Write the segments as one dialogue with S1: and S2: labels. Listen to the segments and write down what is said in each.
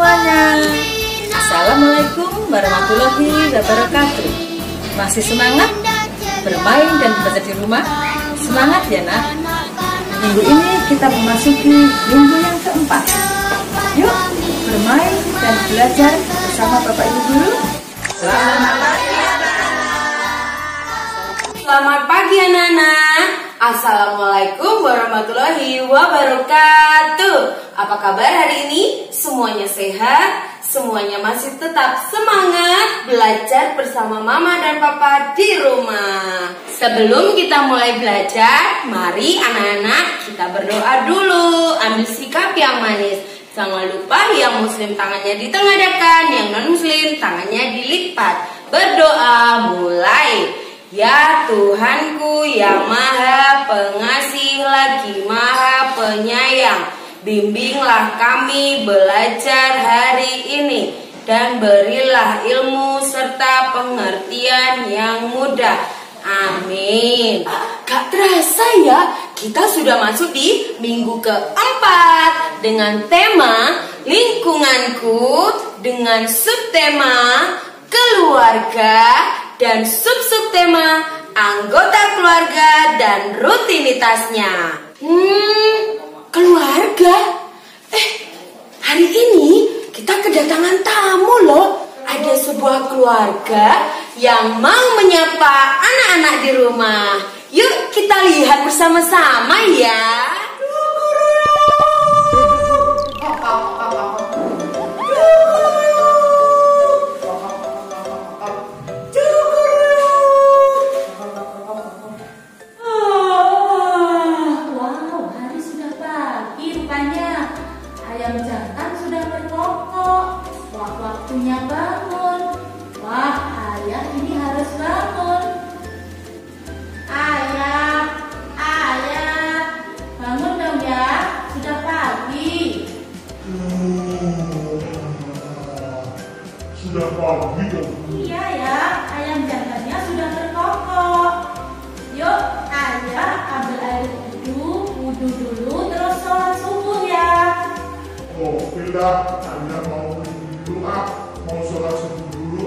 S1: semuanya. Assalamualaikum warahmatullahi wabarakatuh. Masih semangat bermain dan belajar di rumah? Semangat ya nak. Minggu ini kita memasuki minggu yang keempat. Yuk bermain dan belajar bersama Bapak Ibu Guru.
S2: Selamat pagi anak-anak. Assalamualaikum warahmatullahi wabarakatuh. Apa kabar hari ini? Semuanya sehat? Semuanya masih tetap semangat belajar bersama Mama dan Papa di rumah. Sebelum kita mulai belajar, mari anak-anak kita berdoa dulu. Ambil sikap yang manis. Jangan lupa yang muslim tangannya ditengadahkan, yang non muslim tangannya dilipat. Berdoa mulai. Ya Tuhanku yang maha pengasih lagi maha penyayang, bimbinglah kami belajar hari ini dan berilah ilmu serta pengertian yang mudah. Amin. Gak terasa ya, kita sudah masuk di minggu keempat dengan tema lingkunganku, dengan subtema keluarga, dan subtema anggota keluarga dan rutinitasnya. Keluarga? Hari ini kita kedatangan tamu loh. Ada sebuah keluarga yang mau menyapa anak-anak di rumah. Yuk kita lihat bersama-sama ya.
S3: Waktunya bangun. Wah, ayah ini harus bangun. Ayah, bangun dong ya. Sudah pagi.
S4: Sudah pagi dong.
S3: Iya ya, ayam jantannya sudah berkokok. Yuk, ayah ambil air wudhu dulu, terus sholat subuh ya.
S4: Oke dah, ayah mau mau sholat subuh dulu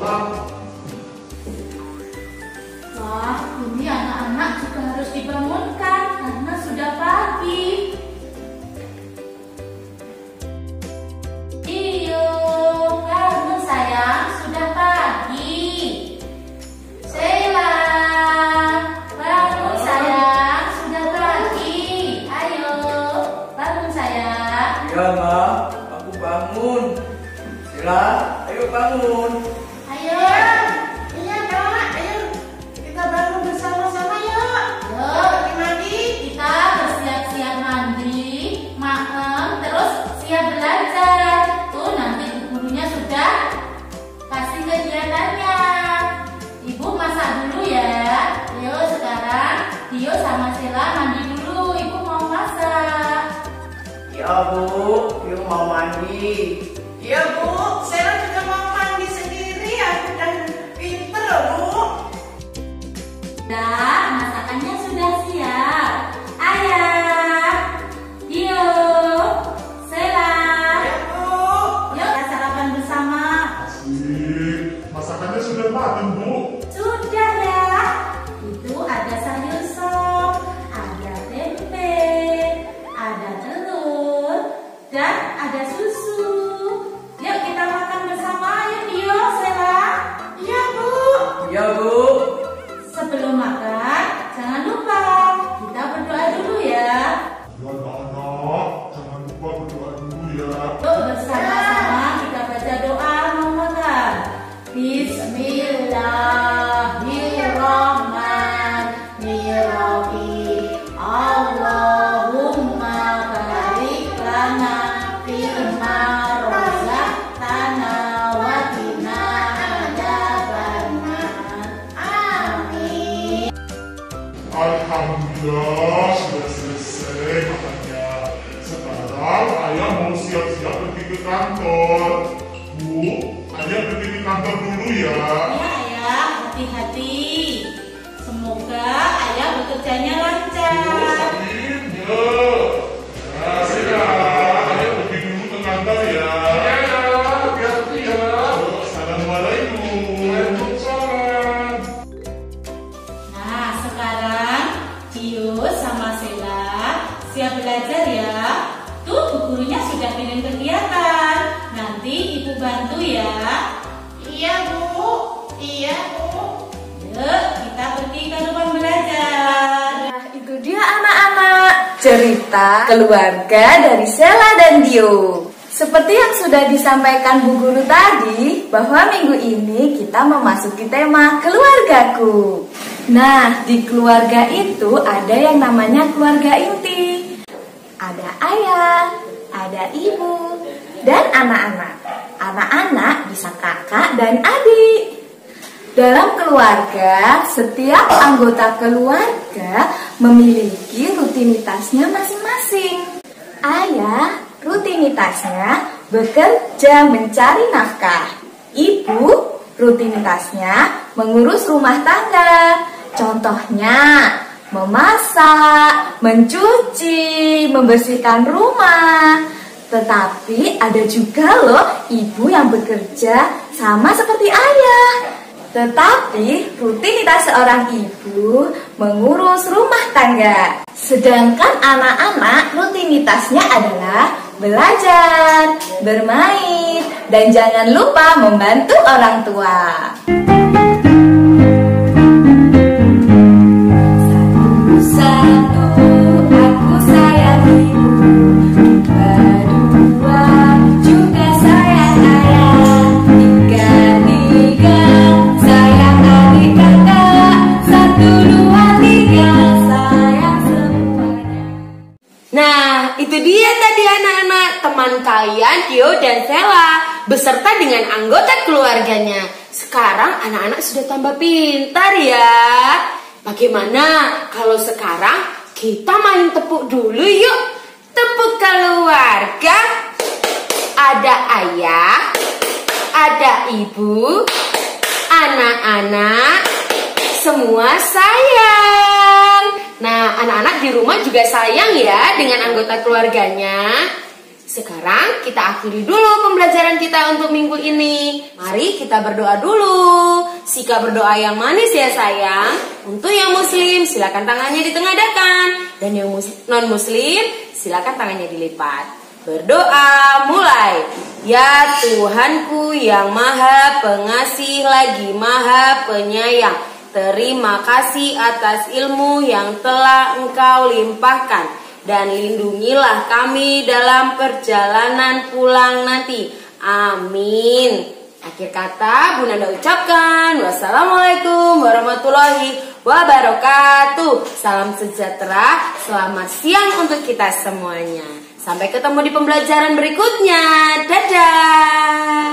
S3: Wah, ini anak-anak juga harus dibangunkan karena sudah pagi. Iyo, bangun sayang, sudah pagi. Sheila, bangun sayang, sudah pagi. Ayo, bangun sayang.
S5: Ya Ma, aku bangun. Sheila, ayo bangun.
S3: Ayo. Iya Kak, ayo kita bangun bersama-sama yuk. Yuk, mandi. Kita bersiap-siap mandi, makan, terus siap belajar. Tuh nanti gurunya sudah kasih kegiatannya. Ibu masak dulu ya. Yuk sekarang Dio sama Sheila mandi dulu. Ibu mau masak.
S5: Ya Bu, Dio mau mandi.
S6: Iya Bu, Sheila juga mau mandi sendiri. Aku dan pinter loh Bu.
S3: Nah, masakannya sudah siap. Ayah, Dio, Sheila.
S6: Ya Bu.
S3: Yuk kita sarapan bersama.
S4: Asik, masakannya sudah matang Bu.
S3: Sudah ya. Itu ada sayur sop, ada tempe, ada telur, dan ada susu. Yuk kita makan bersama. Yuk Dio, Sheila. Iya Bu.
S5: Ya Bu.
S3: Sebelum makan, jangan lupa kita berdoa dulu ya.
S4: Ya anak-anak, jangan lupa berdoa dulu ya.
S3: Yuk bersama-sama kita baca doa mau makan. Bismillahirrahmanirrahim. Allahumma barik lana fima razaqtana wa qina adzabannar. Amin.
S4: Alhamdulillah sudah selesai makannya. Sekarang ayah mau siap-siap pergi ke kantor. Bu, ayah pergi ke kantor dulu ya.
S3: Ya ayah, hati-hati. Semoga ayah bekerjanya lancar.
S4: Amin ya. Nah, sudah. Ayah pergi dulu ke kantor ya. Ya.
S3: Yus sama Sela siap belajar ya. Tuh bu gurunya sudah kirim kegiatan. Nanti ibu bantu ya.
S6: Iya Bu. Iya Bu.
S3: Yuk kita pergi ke ruang belajar.
S2: Nah, itu dia anak-anak, cerita keluarga dari Sela dan Dio. Seperti yang sudah disampaikan Bu Guru tadi, bahwa minggu ini kita memasuki tema keluargaku. Nah, di keluarga itu ada yang namanya keluarga inti. Ada ayah, ada ibu, dan anak-anak. Anak-anak bisa kakak dan adik. Dalam keluarga, setiap anggota keluarga memiliki rutinitasnya masing-masing. Ayah rutinitasnya bekerja mencari nafkah. Ibu rutinitasnya mengurus rumah tangga. Contohnya memasak, mencuci, membersihkan rumah. Tetapi ada juga loh ibu yang bekerja sama seperti ayah. Tetapi rutinitas seorang ibu mengurus rumah tangga. Sedangkan anak-anak rutinitasnya adalah belajar, bermain, dan jangan lupa membantu orang tua. Satu-satu aku sayang ibu, dua-dua juga sayang ayah, tiga-tiga sayang adik kakak, satu, dua, tiga sayang semuanya. Nah, itu dia tadi anak-anak, teman kalian Dio dan Sela beserta dengan anggota keluarganya. Sekarang anak-anak sudah tambah pintar ya. Bagaimana kalau sekarang kita main tepuk dulu yuk? Tepuk keluarga. Ada ayah, ada ibu, anak-anak, semua sayang. Nah, anak-anak di rumah juga sayang ya dengan anggota keluarganya. Sekarang kita akhiri dulu pembelajaran kita untuk minggu ini. Mari kita berdoa dulu. Sikap berdoa yang manis ya sayang. Untuk yang muslim silakan tangannya ditengadahkan, dan yang non muslim silakan tangannya dilipat. Berdoa mulai. Ya Tuhanku yang maha pengasih lagi maha penyayang, terima kasih atas ilmu yang telah Engkau limpahkan, dan lindungilah kami dalam perjalanan pulang nanti. Amin. Akhir kata Bu Nanda ucapkan wassalamualaikum warahmatullahi wabarakatuh. Salam sejahtera, selamat siang untuk kita semuanya. Sampai ketemu di pembelajaran berikutnya. Dadah.